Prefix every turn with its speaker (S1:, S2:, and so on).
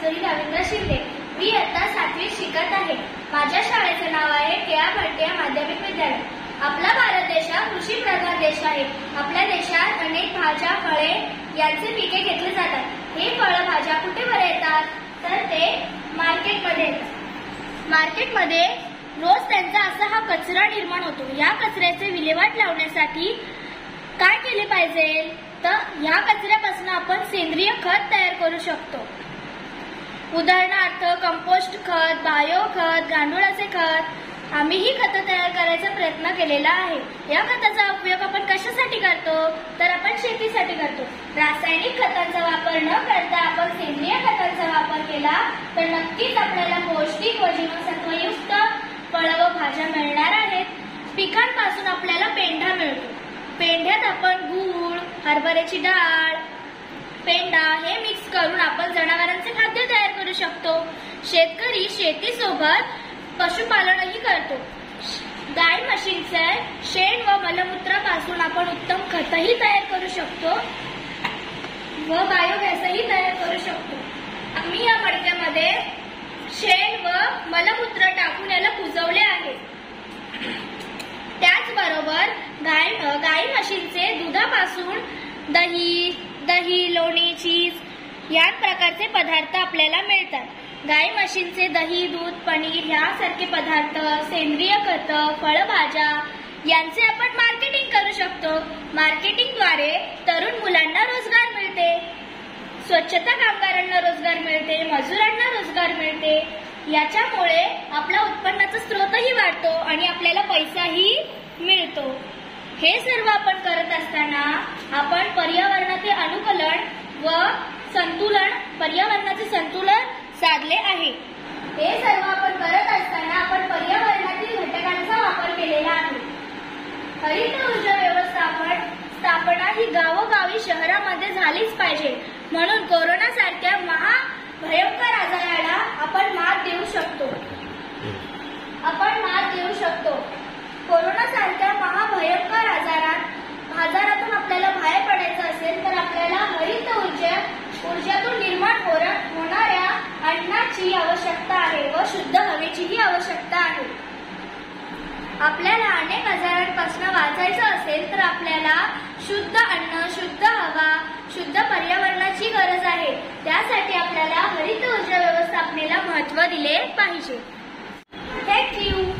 S1: कस्तुरी रवींद्र शिंदे। मी इयत्ता 7वीत शिकत आहे। माझ्या शाळेचे नाव आहे के.आर. भाटिया माध्यमिक विद्यालय। आपला भारत देश हा कृषी प्रधान देश आहे। आपल्या देशात अनेक भाज्या, फळे यांचे पिके घेतली जातात। हे फळं भाज्या कुठे बरे येतात? तर ते मार्केटमध्ये येतात। मार्केटमध्ये रोज त्यांचा असा हा कचरा निर्माण होतो। या कचऱ्याचे विल्हेवाट लावण्यासाठी काय केले पाहिजे? तर या कचऱ्यापासून आपण सेंद्रिय खत तयार करू शकतो। उदाहरणार्थ कंपोस्ट खत, बायो खत, गांडुळाचे खत। आम्ही ही खतं तयार करायचा प्रयत्न केलेला आहे। या खताचा उपयोग आपण कशासाठी करतो? तर आपण शेतीसाठी करतो। रासायनिक खतांचा वापर न करता आपण सेंद्रिय खतांचा वापर केला तर नक्कीच आपल्याला पौष्टिक व जीवनसत्वयुक्त फळं व भाज्या मिळणार आहेत। पिकांपासून आपल्याला पेंढा मिळतो। पेंढ्यात आपण गूळ, हरभऱ्याची डाळ, पेंडा हे मिक्स करून आपण जनावरांचे खाद्य तयार करू शकतो। शेतकरी शेतीसोबत पशुपालनही करतो। गाय म्हशींचे शेण व मलमूत्रापासून आपण उत्तम खतही तयार करू शकतो व बायोगॅसही तयार करू शकतो। आम्ही या मडक्यामध्ये शेण व मलमूत्र टाकून याला कुजवले आहे। त्याचबरोबर गाई म्हशींचे दुधापासून दही, लोणी, चीज या प्रकारचे पदार्थ आपल्याला मिळतात। गाई म्हशींचे दही, दूध, पनीर यासारखे पदार्थ, सेंद्रिय खत, फळभाज्या यांचे आपण मार्केटिंग करू शकतो। मार्केटिंगद्वारे तरुण मुलांना रोजगार मिळते, स्वच्छता कामगारांना रोजगार मिळते, मजुरांना रोजगार मिळते। याच्यामुळे आपला उत्पन्नाचा स्रोतही वाढतो आणि आपल्याला पैसाही मिळतो। हे सर्व आपण करत असताना आपण पर्यावरणाचे अनुकूलन व पर्यावरणाचे संतुलन साधले आहे। हे सर्व आपण करत असताना आपण पर्यावरणातील घटकांचा वापर केलेला आहे। हरित ऊर्जा व्यवस्थापना ही गावोगावी शहरामध्ये झालीच पाहिजे। म्हणून कोरोना सारख्या महाभयंकर आजाराला आपण मात देऊ शकतो। कोरोना सारख्या महाभयंकर आजारातून आपल्याला बाहेर पडायचं असेल तर आपल्याला हरित ऊर्जातून निर्माण होणाऱ्या अन्नाची आवश्यकता आहे व शुद्ध हवेचीही आवश्यकता आहे। आपल्याला अनेक आजारांपासून वाचायचं असेल तर आपल्याला शुद्ध अन्न, शुद्ध हवा, शुद्ध पर्यावरणाची गरज आहे। त्यासाठी आपल्याला हरित ऊर्जा व्यवस्थापनेला महत्त्व दिले पाहिजे। Thank you.